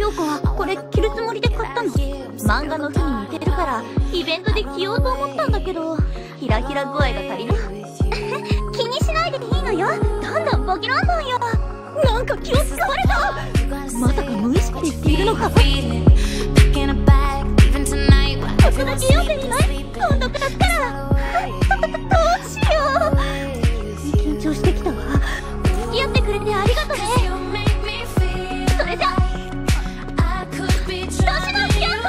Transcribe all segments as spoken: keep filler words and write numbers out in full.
京子はこれ着るつもりで買ったの。漫画の日に似てるからイベントで着ようと思ったんだけど、ヒラヒラ具合が足りな気にしないでいいのよ。どんどんボキロンドンよ。なんか気を使われた。まさか無意識で言っているのか。僕だけ読んでみない？今度買ったらどうしよう。緊張してきたわ。付き合ってくれてありがとね。それじゃ年のスキャンド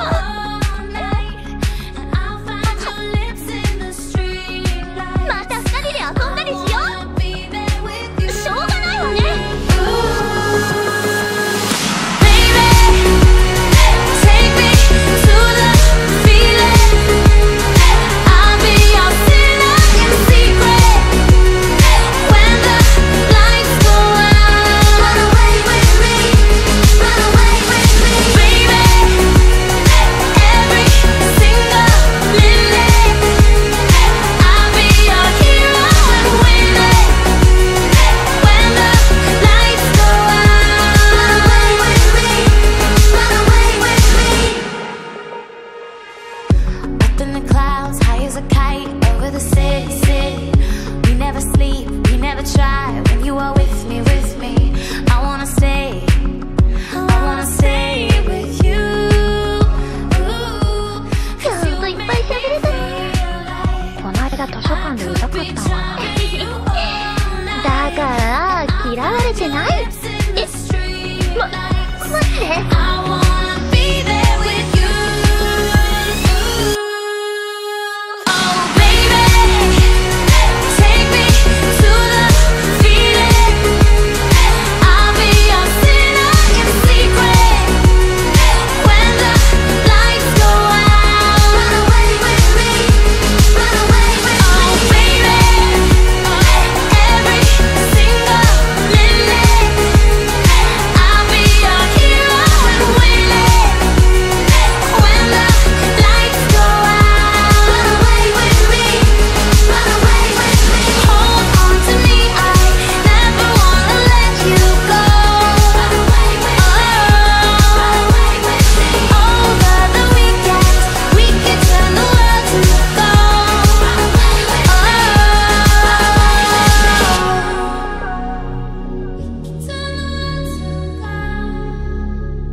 また二人で遊んだりしよう。しょうがないわね。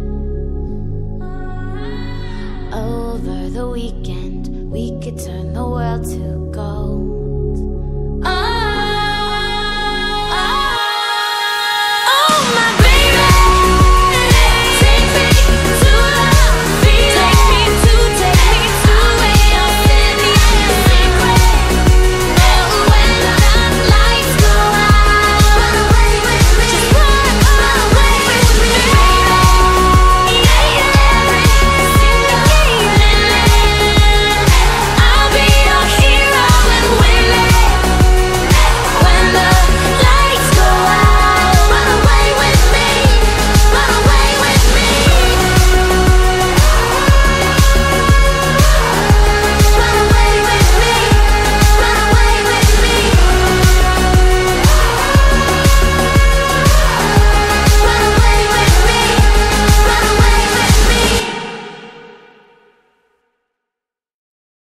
Over the weekend, we could turn the